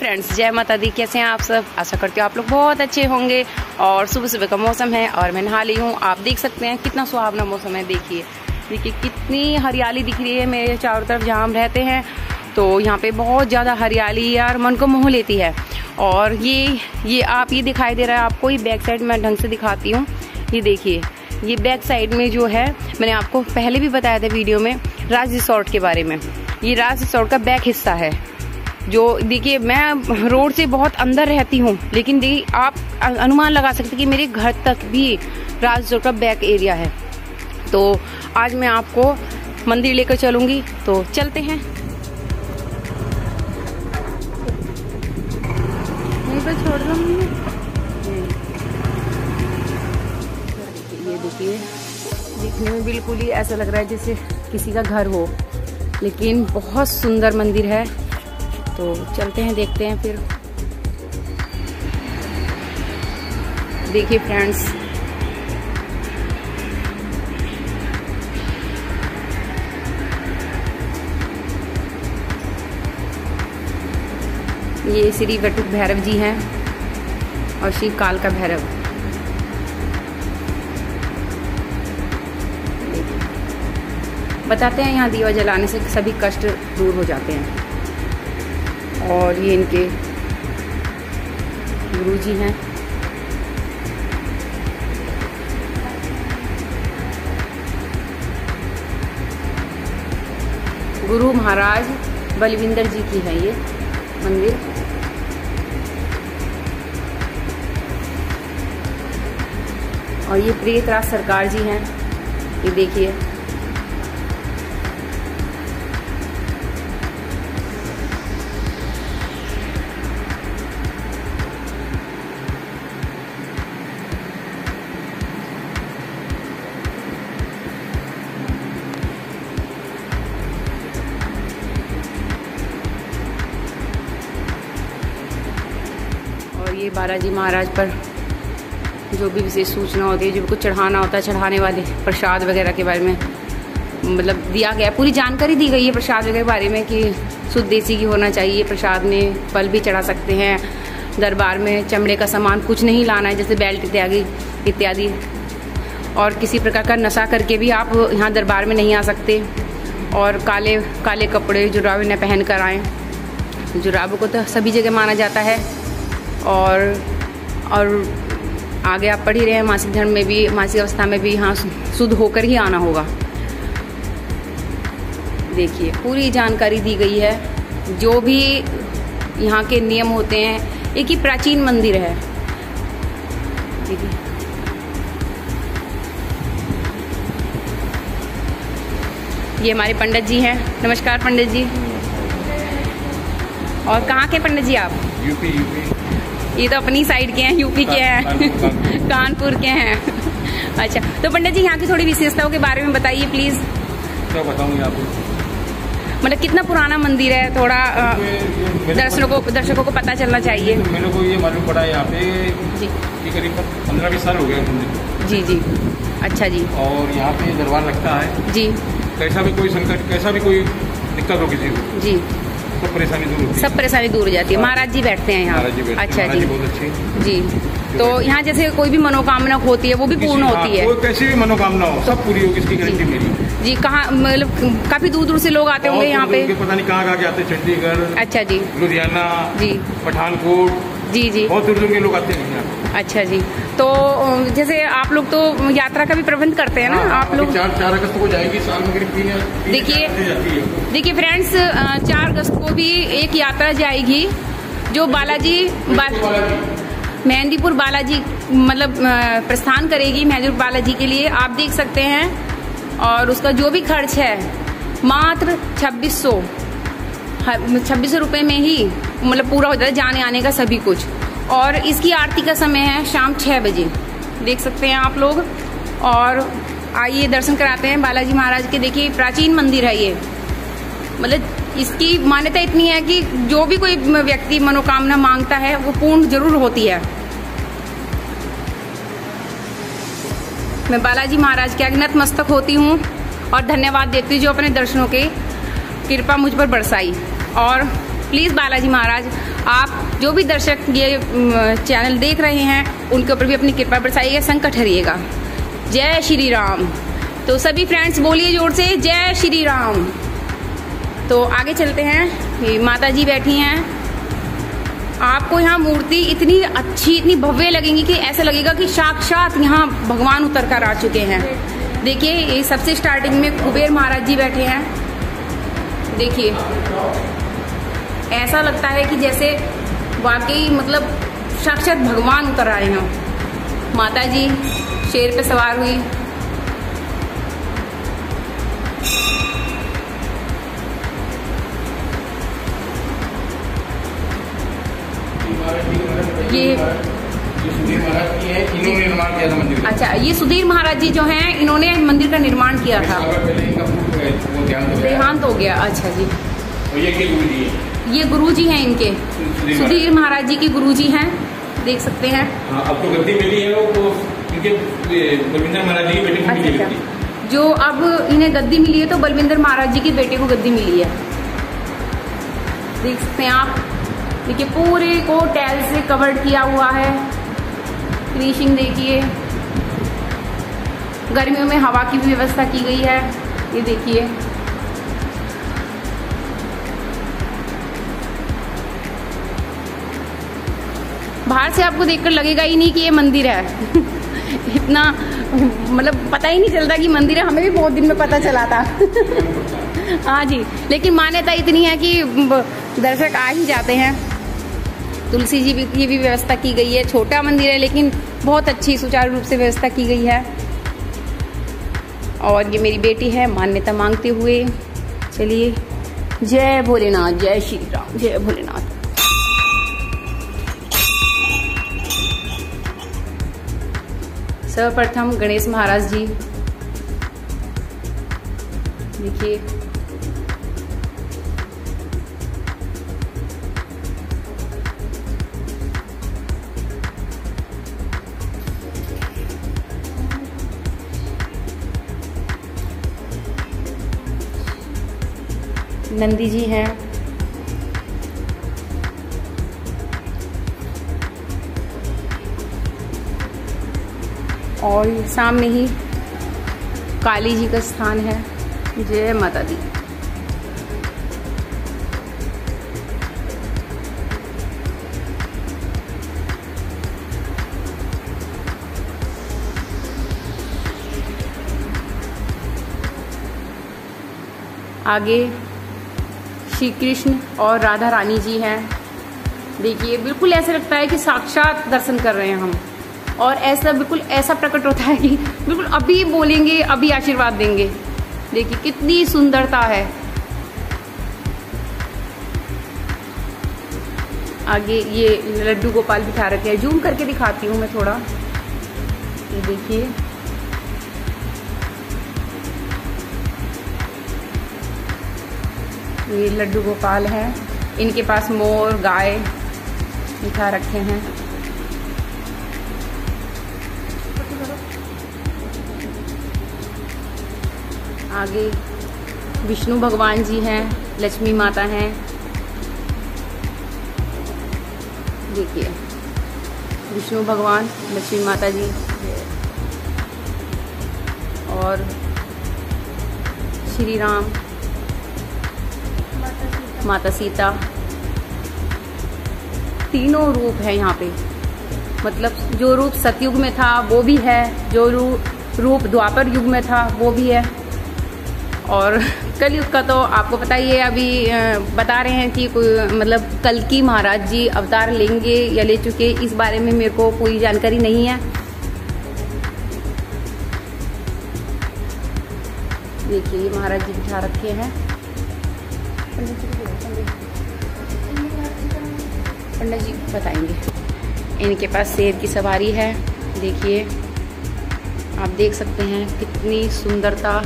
Friends, जय माता दी। कैसे हैं आप सब? आशा करती हूँ आप लोग बहुत अच्छे होंगे। और सुबह सुबह का मौसम है और मैं नहा ली हूँ। आप देख सकते हैं कितना सुहावना मौसम है। देखिए कितनी हरियाली दिख रही है मेरे चारों तरफ। जहाँ हम रहते हैं तो यहाँ पे बहुत ज़्यादा हरियाली यार मन को मोह लेती है। और ये आप ये दिखाई दे रहा है आपको, ये बैक साइड मैं ढंग से दिखाती हूँ। ये देखिए, ये बैक साइड में जो है, मैंने आपको पहले भी बताया था वीडियो में राज रिसोर्ट के बारे में। ये राज रिसोर्ट का बैक हिस्सा है। जो देखिए, मैं रोड से बहुत अंदर रहती हूँ, लेकिन देखिए आप अनुमान लगा सकते कि मेरे घर तक भी राज रिसोर्ट का बैक एरिया है। तो आज मैं आपको मंदिर लेकर चलूंगी, तो चलते हैं। यहीं पर छोड़ दूंगी। ये देखिए, दिखने में बिल्कुल ही ऐसा लग रहा है जैसे किसी का घर हो, लेकिन बहुत सुंदर मंदिर है। तो चलते हैं, देखते हैं फिर। देखिए फ्रेंड्स, ये श्री वटुक भैरव जी हैं और श्री काल का भैरव। बताते हैं यहाँ दिया जलाने से सभी कष्ट दूर हो जाते हैं। और ये इनके गुरु जी हैं। गुरु महाराज बलविंदर जी की है ये मंदिर। और ये प्रियतराज सरकार जी हैं। ये देखिए, ये बालाजी महाराज पर जो भी विशेष सूचना होती है, जो भी कुछ चढ़ाना होता है, चढ़ाने वाले प्रसाद वगैरह के बारे में मतलब दिया गया है। पूरी जानकारी दी गई है प्रसाद वगैरह के बारे में कि शुद्ध देसी घी होना चाहिए। प्रसाद में फल भी चढ़ा सकते हैं। दरबार में चमड़े का सामान कुछ नहीं लाना है, जैसे बेल्ट इत्यादि। और किसी प्रकार का नशा करके भी आप यहाँ दरबार में नहीं आ सकते। और काले कपड़े जुराबे न पहन कर आएँ। जुराबों को तो सभी जगह माना जाता है। और आगे आप पढ़ ही रहे हैं, मासिक धर्म में भी, मासिक अवस्था में भी यहाँ शुद्ध होकर ही आना होगा। देखिए, पूरी जानकारी दी गई है, जो भी यहाँ के नियम होते हैं। एक ही प्राचीन मंदिर है। देखिए, ये हमारे पंडित जी हैं। नमस्कार पंडित जी। और कहाँ के पंडित जी आप? यूपी। ये तो अपनी साइड के हैं, यूपी के हैं, कानपुर के हैं। अच्छा, तो पंडित जी यहाँ की थोड़ी विशेषताओं के बारे में बताइए प्लीज। क्या बताऊँ आपको? मतलब कितना पुराना मंदिर है, थोड़ा दर्शकों को पता चलना चाहिए। मेरे को ये मालूम पड़ा है यहाँ पे जी कि करीब 15-20 साल हो गए मंदिर। जी। अच्छा जी। और यहाँ पे दरबार लगता है जी। कैसा भी कोई संकट, कैसा भी कोई दिक्कत हो किसी को जी, सब परेशानी दूर होती है। सब परेशानी दूर हो जाती है। महाराज जी बैठते हैं यहाँ। अच्छा जी, बहुत अच्छी जी। तो यहाँ जैसे कोई भी मनोकामना होती है वो भी पूर्ण होती है। कोई कैसी भी मनोकामना हो, सब पूरी होगी, इसकी गारंटी मेरी जी। कहाँ मतलब काफी दूर दूर से लोग आते होंगे यहाँ पे? पता नहीं कहाँ के आते हैं। चंडीगढ़, अच्छा जी, लुधियाना जी, पठानकोट जी, बहुत दूर दूर के लोग आते हैं यहाँ। अच्छा जी। तो जैसे आप लोग तो यात्रा का भी प्रबंध करते हैं ना? आप लोग 4 अगस्त को जाएगी, साल में करीब 3 देखिए फ्रेंड्स, 4 अगस्त को भी एक यात्रा जाएगी जो मेहंदीपुर बालाजी मतलब प्रस्थान करेगी मेहंदीपुर बालाजी के लिए। आप देख सकते हैं। और उसका जो भी खर्च है मात्र 2600 रुपए में ही मतलब पूरा हो जाता है, जाने आने का सभी कुछ। और इसकी आरती का समय है शाम 6 बजे, देख सकते हैं आप लोग। और आइए दर्शन कराते हैं बालाजी महाराज के। देखिए, प्राचीन मंदिर है ये। मतलब इसकी मान्यता इतनी है कि जो भी कोई व्यक्ति मनोकामना मांगता है वो पूर्ण जरूर होती है। मैं बालाजी महाराज के आगे नतमस्तक होती हूँ और धन्यवाद देती हूँ जो अपने दर्शनों की कृपा मुझ पर बरसाई। और प्लीज़ बालाजी महाराज, आप जो भी दर्शक ये चैनल देख रहे हैं उनके ऊपर भी अपनी कृपा बरसाइएगा, संकट हरिएगा। जय श्री राम। तो सभी फ्रेंड्स बोलिए जोर से जय श्री राम। तो आगे चलते हैं। ये माता जी बैठी हैं। आपको यहाँ मूर्ति इतनी अच्छी, इतनी भव्य लगेंगी कि ऐसा लगेगा कि साक्षात यहाँ भगवान उतर कर आ चुके हैं। देखिए, ये सबसे स्टार्टिंग में कुबेर महाराज जी बैठे हैं। देखिए, ऐसा लगता है कि जैसे वाकई मतलब साक्षात भगवान उतर आए हैं। माता जी शेर पे सवार हुई। ये सुधीर महाराज की है, इन्होंने निर्माण किया था मंदिर का। अच्छा, ये सुधीर महाराज जी जो हैं, इन्होंने मंदिर का निर्माण किया था। देहांत हो गया। अच्छा जी। ये गुरु जी हैं इनके, सुधीर महाराज जी के गुरु जी हैं, देख सकते हैं। अब तो गद्दी मिली है वो इनके बलविंदर महाराज जी के बेटे को मिली है। जो अब इन्हें गद्दी मिली है तो बलविंदर महाराज जी के बेटे को गद्दी मिली है। देख सकते हैं आप। देखिए, पूरे को टाइल से कवर्ड किया हुआ है। फिनिशिंग देखिए। गर्मियों में हवा की भी व्यवस्था की गई है। ये देखिए, बाहर से आपको देखकर लगेगा ही नहीं कि ये मंदिर है। इतना मतलब पता ही नहीं चलता कि मंदिर है। हमें भी बहुत दिन में पता चला था। हाँ जी, लेकिन मान्यता इतनी है कि दर्शक आ ही जाते हैं। तुलसी जी की भी व्यवस्था की गई है। छोटा मंदिर है लेकिन बहुत अच्छी सुचारू रूप से व्यवस्था की गई है। और ये मेरी बेटी है मान्यता मांगते हुए। चलिए, जय भोलेनाथ, जय श्री राम, जय भोलेनाथ। सर्वप्रथम गणेश महाराज जी। देखिए, नंदी जी हैं। और सामने ही काली जी का स्थान है। जय माता दी। आगे श्री कृष्ण और राधा रानी जी हैं। देखिए, बिल्कुल ऐसा लगता है कि साक्षात दर्शन कर रहे हैं हम। और ऐसा बिल्कुल ऐसा प्रकट होता है कि बिल्कुल अभी बोलेंगे, अभी आशीर्वाद देंगे। देखिए कितनी सुंदरता है। आगे ये लड्डू गोपाल बिठा रखे हैं। जूम करके दिखाती हूँ मैं थोड़ा। ये देखिए, ये लड्डू गोपाल है। इनके पास मोर, गाय बिठा रखे हैं। आगे विष्णु भगवान जी हैं, लक्ष्मी माता हैं। देखिए, विष्णु भगवान, लक्ष्मी माता जी और श्री राम, माता सीता। तीनों रूप है यहाँ पे। मतलब जो रूप सतयुग में था वो भी है, जो रूप द्वापर युग में था वो भी है। और कलयुग का तो आपको पता ही है। अभी बता रहे हैं कि कोई मतलब कल्कि महाराज जी अवतार लेंगे या ले चुके, इस बारे में मेरे को कोई जानकारी नहीं है। देखिए, ये महाराज जी बिठा रखे हैं। पंडित जी बताएंगे। इनके पास शेर की सवारी है। देखिए, आप देख सकते हैं कितनी सुंदरता।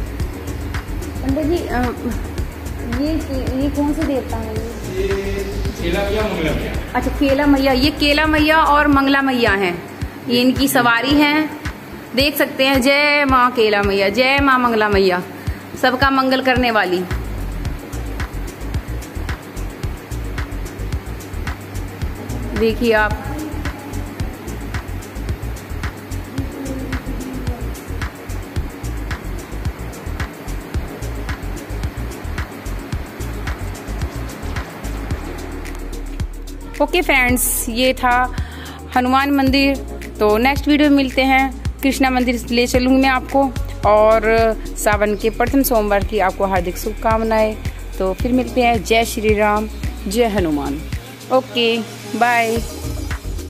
पंडित जी, ये कौन से देवता है? ये केला मैया, मंगला मैया। अच्छा, केला मैया, ये केला मैया और मंगला मैया हैं, ये इनकी सवारी हैं। देख सकते हैं, जय माँ केला मैया, जय माँ मंगला मैया, सबका मंगल करने वाली। देखिए आप, ओके फ्रेंड्स, ये था हनुमान मंदिर। तो नेक्स्ट वीडियो में मिलते हैं, कृष्णा मंदिर ले चलूँगी मैं आपको, और सावन के प्रथम सोमवार की आपको हार्दिक शुभकामनाएं। तो फिर मिलते हैं। जय श्री राम, जय हनुमान। Okay, bye.